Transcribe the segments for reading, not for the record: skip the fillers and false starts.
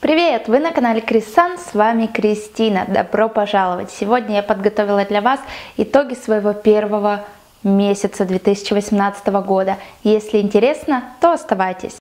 Привет! Вы на канале Крисан, с вами Кристина. Добро пожаловать! Сегодня я подготовила для вас итоги своего первого месяца 2018 года. Если интересно, то оставайтесь.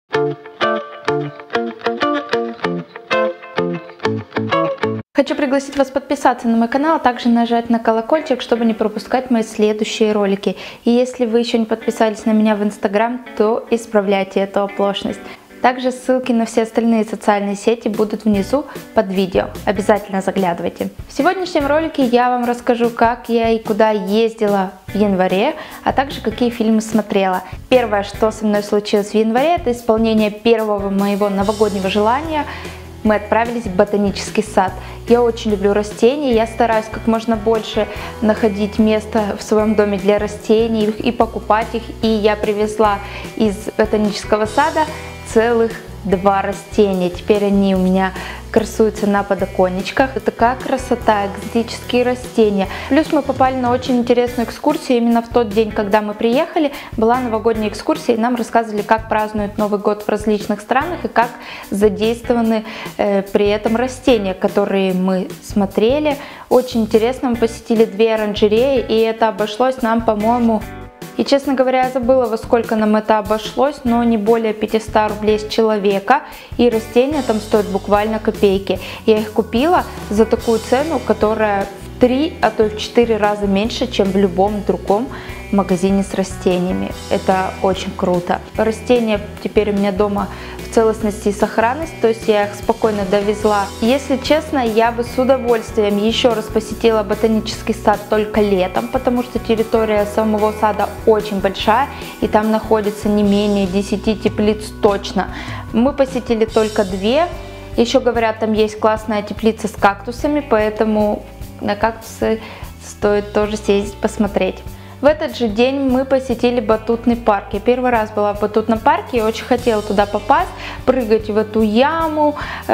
Хочу пригласить вас подписаться на мой канал, а также нажать на колокольчик, чтобы не пропускать мои следующие ролики. И если вы еще не подписались на меня в Instagram, то исправляйте эту оплошность. Также ссылки на все остальные социальные сети будут внизу под видео. Обязательно заглядывайте. В сегодняшнем ролике я вам расскажу, как я и куда ездила в январе, а также какие фильмы смотрела. Первое, что со мной случилось в январе, это исполнение первого моего новогоднего желания. Мы отправились в ботанический сад. Я очень люблю растения, я стараюсь как можно больше находить место в своем доме для растений и покупать их. И я привезла из ботанического сада целых 2 растения. Теперь они у меня красуются на подоконничках. Это такая красота, экзотические растения. Плюс мы попали на очень интересную экскурсию. Именно в тот день, когда мы приехали, была новогодняя экскурсия, и нам рассказывали, как празднуют Новый год в различных странах и как задействованы при этом растения, которые мы смотрели. Очень интересно, мы посетили 2 оранжереи, и это обошлось нам, по-моему, и, честно говоря, я забыла, во сколько нам это обошлось, но не более 500 рублей с человека, и растения там стоят буквально копейки. Я их купила за такую цену, которая в 3, а то и в 4 раза меньше, чем в любом другом магазине с растениями. Это очень круто. Растения теперь у меня дома в целостности и сохранности, то есть я их спокойно довезла. Если честно, я бы с удовольствием еще раз посетила ботанический сад только летом, потому что территория самого сада очень большая, и там находится не менее 10 теплиц точно. Мы посетили только 2. Еще говорят, там есть классная теплица с кактусами, поэтому на кактусы стоит тоже съездить посмотреть. В этот же день мы посетили батутный парк. Я первый раз была в батутном парке и очень хотела туда попасть, прыгать в эту яму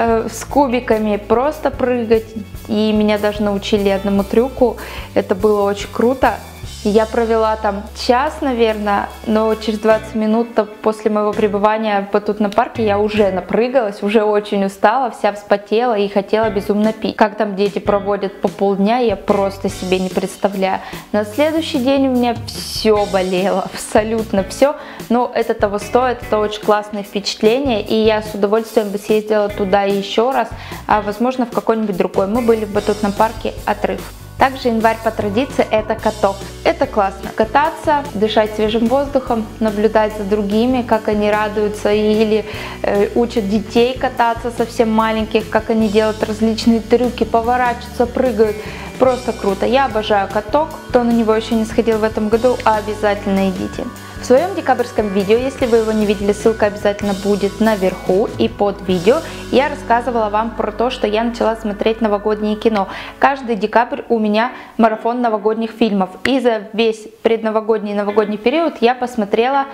с кубиками, просто прыгать. И меня даже научили одному трюку. Это было очень круто. Я провела там час, наверное, но через 20 минут после моего пребывания в батутном парке я уже напрыгалась, уже очень устала, вся вспотела и хотела безумно пить. Как там дети проводят по полдня, я просто себе не представляю. На следующий день у меня все болело, абсолютно все, но это того стоит, это очень классное впечатление, и я с удовольствием бы съездила туда еще раз, а возможно в какой-нибудь другой. Мы были в батутном парке «Отрыв». Также январь по традиции это каток. Это классно. Кататься, дышать свежим воздухом, наблюдать за другими, как они радуются или учат детей кататься совсем маленьких, как они делают различные трюки, поворачиваются, прыгают. Просто круто. Я обожаю каток. Кто на него еще не сходил в этом году, обязательно идите. В своем декабрьском видео, если вы его не видели, ссылка обязательно будет наверху и под видео, я рассказывала вам про то, что я начала смотреть новогоднее кино. Каждый декабрь у меня марафон новогодних фильмов, и за весь предновогодний и новогодний период я посмотрела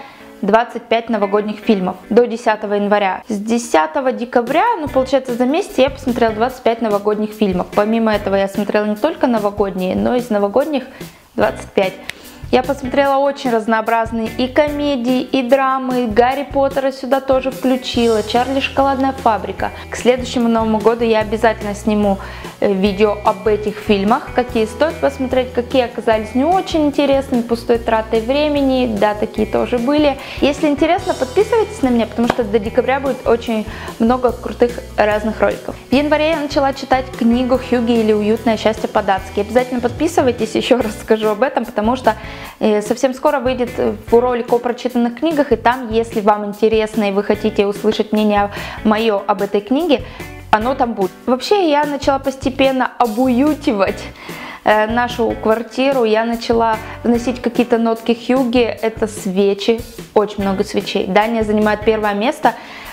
25 новогодних фильмов до 10 января. С 10 декабря, получается за месяц, я посмотрела 25 новогодних фильмов. Помимо этого я смотрела не только новогодние, но и из новогодних 25. Я посмотрела очень разнообразные и комедии, и драмы, Гарри Поттера сюда тоже включила, Чарли Шоколадная фабрика. К следующему Новому году я обязательно сниму видео об этих фильмах, какие стоит посмотреть, какие оказались не очень интересными, пустой тратой времени, да, такие тоже были. Если интересно, подписывайтесь на меня, потому что до декабря будет очень много крутых разных роликов. В январе я начала читать книгу Хьюги или «Уютное счастье по-датски». Обязательно подписывайтесь, еще раз скажу об этом, потому что совсем скоро выйдет ролик о прочитанных книгах, и там, если вам интересно и вы хотите услышать мнение мое об этой книге, оно там будет. Вообще, я начала постепенно обуютивать нашу квартиру, я начала вносить какие-то нотки Хьюги, это свечи, очень много свечей. Дания занимает первое место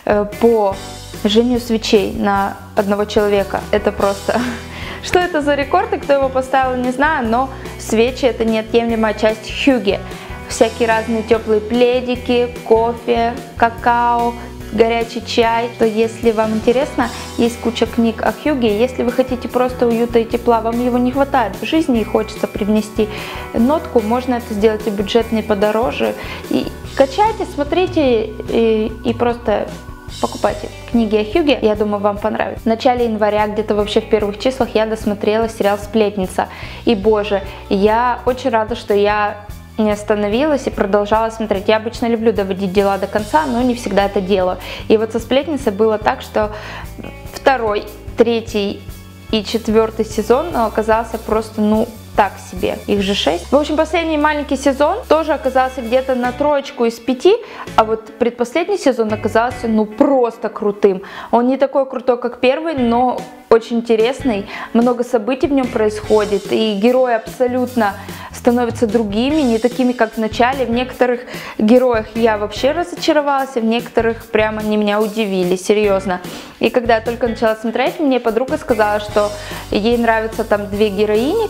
по жжению свечей на одного человека, это просто... Что это за рекорд и кто его поставил, не знаю, но свечи — это неотъемлемая часть Хьюги. Всякие разные теплые пледики, кофе, какао, горячий чай. То если вам интересно, есть куча книг о Хьюге. Если вы хотите просто уюта и тепла, вам его не хватает в жизни и хочется привнести нотку, можно это сделать и бюджетно, и подороже. И качайте, смотрите и просто покупайте книги о Хьюге, я думаю, вам понравится. В начале января, где-то вообще в первых числах, я досмотрела сериал «Сплетница». И, боже, я очень рада, что я не остановилась и продолжала смотреть. Я обычно люблю доводить дела до конца, но не всегда это делаю. И вот со «Сплетницей» было так, что второй, третий и четвертый сезон оказался просто, так себе. Их же 6. В общем, последний маленький сезон тоже оказался где-то на 3 из 5, а вот предпоследний сезон оказался, просто крутым. Он не такой крутой, как первый, но очень интересный. Много событий в нем происходит, и герои абсолютно становятся другими, не такими, как в начале. В некоторых героях я вообще разочаровалась, а в некоторых прямо они меня удивили, серьезно. И когда я только начала смотреть, мне подруга сказала, что ей нравятся там 2 героини,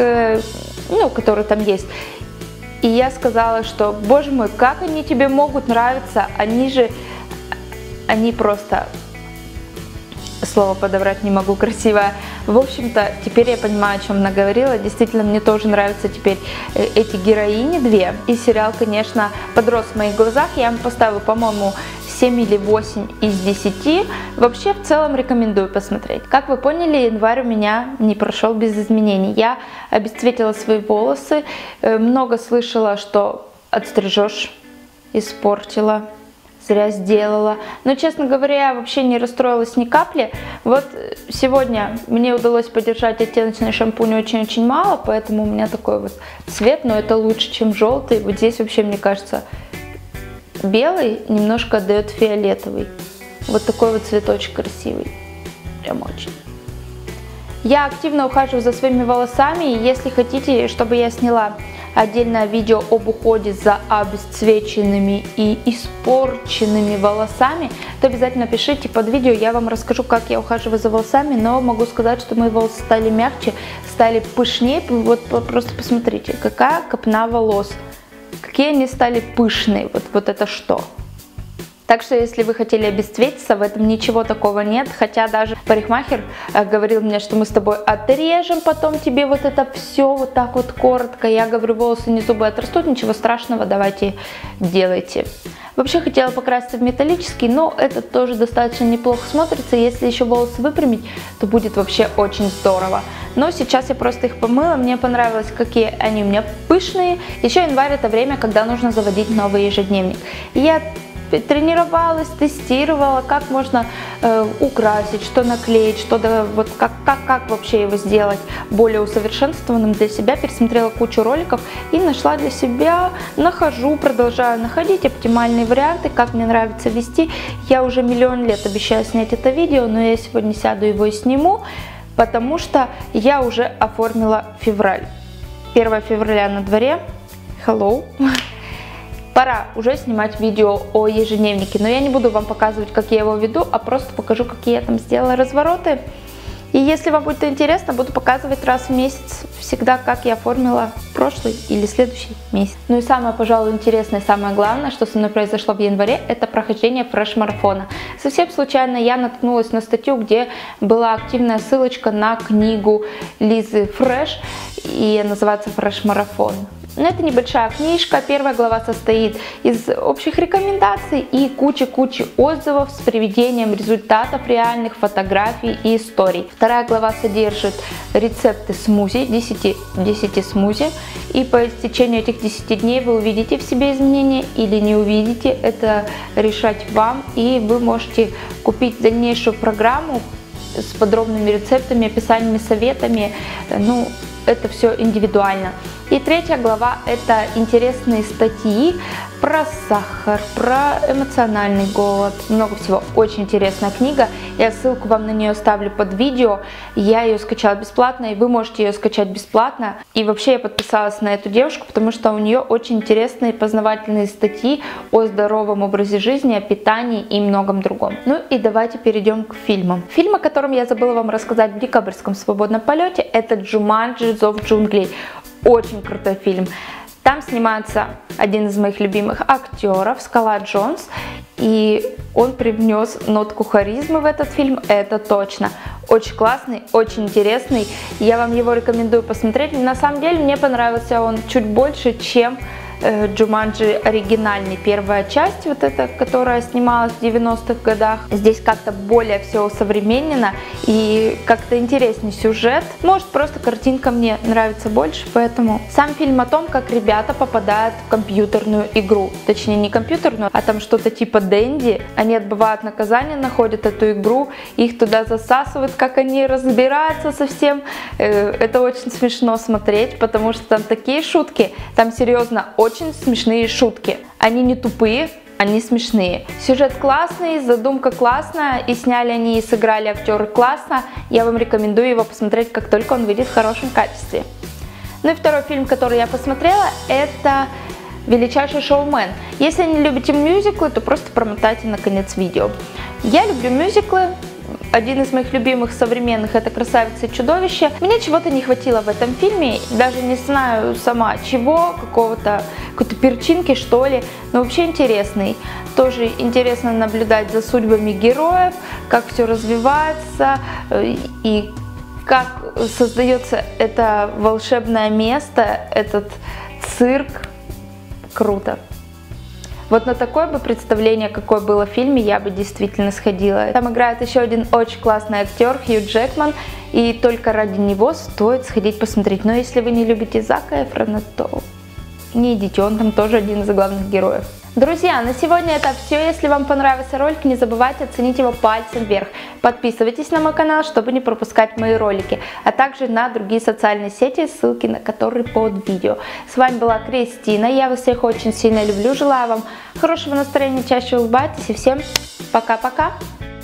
которые там есть. И я сказала, что, боже мой, как они тебе могут нравиться, они просто... Слово подобрать не могу красивое. В общем-то, теперь я понимаю, о чем она говорила. Действительно, мне тоже нравятся теперь эти героини 2. И сериал, конечно, подрос в моих глазах. Я ему поставила, по-моему, 7 или 8 из 10. Вообще, в целом, рекомендую посмотреть. Как вы поняли, январь у меня не прошел без изменений. Я обесцветила свои волосы. Много слышала, что отстрижешь, испортила, зря сделала. Но, честно говоря, я вообще не расстроилась ни капли. Вот сегодня мне удалось подержать оттеночный шампунь очень-очень мало, поэтому у меня такой вот цвет, но это лучше, чем желтый. Вот здесь вообще, мне кажется, белый немножко отдает фиолетовый. Вот такой вот цветочек красивый. Прям очень. Я активно ухаживаю за своими волосами, и если хотите, чтобы я сняла отдельное видео об уходе за обесцвеченными и испорченными волосами, то обязательно пишите под видео, я вам расскажу, как я ухаживаю за волосами, но могу сказать, что мои волосы стали мягче, стали пышнее. Вот просто посмотрите, какая копна волос, какие они стали пышные, вот это что. Так что, если вы хотели обесцветиться, в этом ничего такого нет. Хотя даже парикмахер говорил мне, что мы с тобой отрежем потом тебе вот это все вот так вот коротко. Я говорю, волосы не зубы отрастут, ничего страшного, давайте делайте. Вообще хотела покраситься в металлический, но это тоже достаточно неплохо смотрится. Если еще волосы выпрямить, то будет вообще очень здорово. Но сейчас я просто их помыла, мне понравилось, какие они у меня пышные. Еще январь — это время, когда нужно заводить новый ежедневник. И я тренировалась, тестировала, как можно украсить, что наклеить, вот как вообще его сделать более усовершенствованным для себя. Пересмотрела кучу роликов и нашла для себя, продолжаю находить оптимальные варианты, как мне нравится вести. Я уже миллион лет обещаю снять это видео, но я сегодня сяду его и сниму, потому что я уже оформила февраль. 1 февраля на дворе. Hello! Пора уже снимать видео о ежедневнике, но я не буду вам показывать, как я его веду, а просто покажу, какие я там сделала развороты. И если вам будет интересно, буду показывать раз в месяц всегда, как я оформила прошлый или следующий месяц. Ну и самое, пожалуй, интересное, самое главное, что со мной произошло в январе, это прохождение фреш-марафона. Совсем случайно я наткнулась на статью, где была активная ссылочка на книгу Лизы Фреш, и называется «Фреш-марафон». Это небольшая книжка, 1 глава состоит из общих рекомендаций и кучи отзывов с приведением результатов реальных, фотографий и историй. 2 глава содержит рецепты смузи, 10 смузи, и по истечению этих 10 дней вы увидите в себе изменения или не увидите, это решать вам, и вы можете купить дальнейшую программу с подробными рецептами, описаниями, советами, это все индивидуально. И 3 глава — это интересные статьи про сахар, про эмоциональный голод, много всего. Очень интересная книга, я ссылку вам на нее оставлю под видео. Я ее скачала бесплатно, и вы можете ее скачать бесплатно. И вообще я подписалась на эту девушку, потому что у нее очень интересные познавательные статьи о здоровом образе жизни, о питании и многом другом. Ну и давайте перейдем к фильмам. Фильм, о котором я забыла вам рассказать в декабрьском свободном полете, это «Джуманджи. Зов джунглей». Очень крутой фильм. Там снимается один из моих любимых актеров, Скала Джонс, и он привнес нотку харизмы в этот фильм, это точно. Очень классный, очень интересный, я вам его рекомендую посмотреть. На самом деле мне понравился он чуть больше, чем Джуманджи оригинальный, первая часть, вот эта, которая снималась в 90-х годах. Здесь как-то более все усовременено и как-то интереснее сюжет. Может, просто картинка мне нравится больше, поэтому сам фильм о том, как ребята попадают в компьютерную игру. Точнее, не компьютерную, а там что-то типа Дэнди. Они отбывают наказание, находят эту игру, их туда засасывают, как они разбираются со всем. Это очень смешно смотреть, потому что там такие шутки, там серьезно очень смешные шутки. Они не тупые, они смешные. Сюжет классный, задумка классная, и сняли они и сыграли актеры классно. Я вам рекомендую его посмотреть, как только он выйдет в хорошем качестве. Ну и второй фильм, который я посмотрела, это «Величайший шоумен». Если не любите мюзиклы, то просто промотайте на конец видео. Я люблю мюзиклы. Один из моих любимых современных — это «Красавица и чудовище». Мне чего-то не хватило в этом фильме, даже не знаю сама чего, какой-то перчинки что ли, но вообще интересный. Тоже интересно наблюдать за судьбами героев, как все развивается и как создается это волшебное место, этот цирк. Круто. Вот на такое бы представление, какое было в фильме, я бы действительно сходила. Там играет еще один очень классный актер, Хью Джекман, и только ради него стоит сходить посмотреть. Но если вы не любите Зака Эфрона, то не идите, он там тоже один из главных героев. Друзья, на сегодня это все. Если вам понравился ролик, не забывайте оценить его пальцем вверх. Подписывайтесь на мой канал, чтобы не пропускать мои ролики, а также на другие социальные сети, ссылки на которые под видео. С вами была Кристина, я вас всех очень сильно люблю, желаю вам хорошего настроения, чаще улыбайтесь и всем пока-пока!